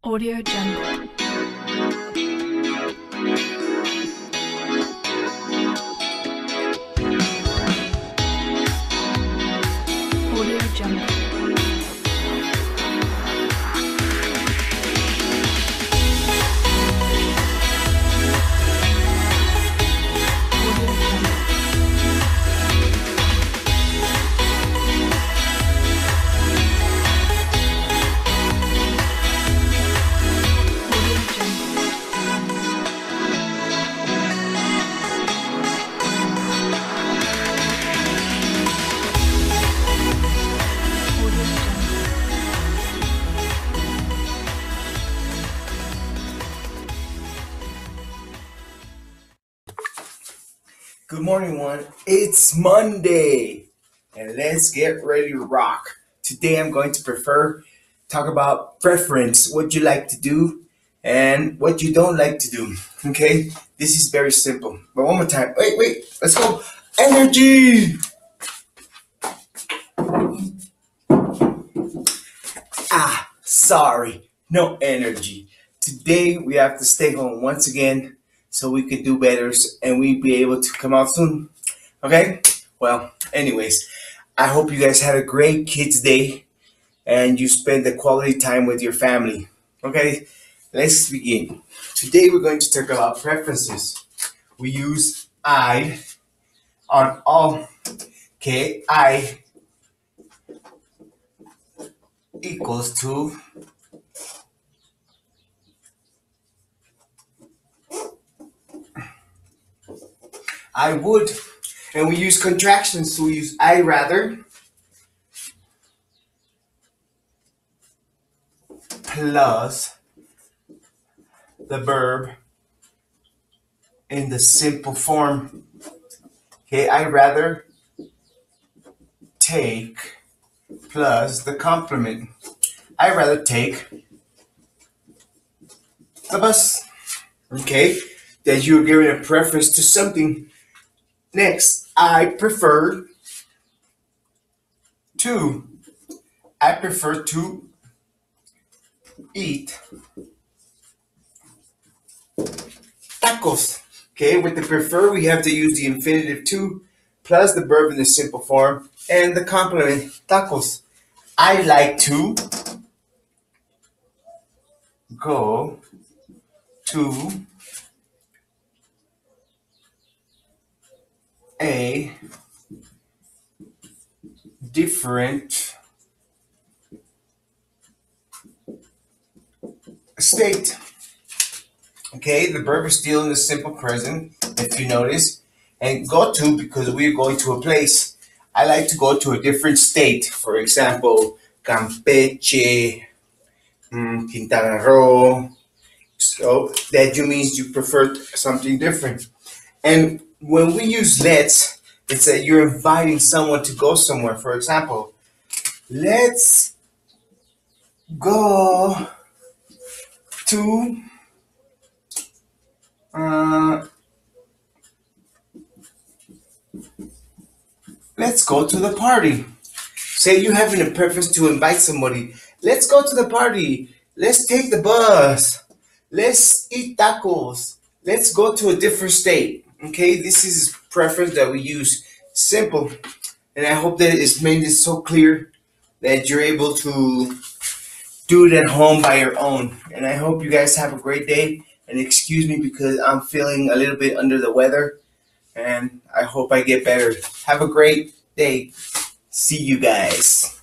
Audio Jungle. Audio Jungle. Good morning, one. It's Monday, and let's get ready to rock. Today, I'm going to talk about preference, what you like to do, and what you don't like to do. Okay, this is very simple. But one more time. Wait, let's go. Energy. Sorry, no energy. Today, we have to stay home once again so we can do better and we be able to come out soon. Okay? Well, anyways, I hope you guys had a great Kids Day and you spent the quality time with your family. Okay? Let's begin. Today we're going to talk about preferences. We use I on all. Okay? I equals to I would. And we use contractions, so we use I rather plus the verb in the simple form. Okay, I rather take plus the complement. I rather take the bus. Okay, that you're giving a preference to something. Next, I prefer to. I prefer to eat tacos. Okay, with the prefer, we have to use the infinitive to plus the verb in the simple form and the complement tacos. I like to go to a different state. Okay, the verb is still in the simple present, if you notice. And go to because we're going to a place. I like to go to a different state. For example, Campeche, Quintana Roo. So that means you prefer something different. And when we use let's, it's that you're inviting someone to go somewhere. For example, let's go to let's go to the party. Say you're having a preference to invite somebody. Let's go to the party. Let's take the bus. Let's eat tacos. Let's go to a different state. Okay, this is preference that we use. Simple. And I hope that it's made it so clear that you're able to do it at home by your own. And I hope you guys have a great day. And excuse me because I'm feeling a little bit under the weather. And I hope I get better. Have a great day. See you guys.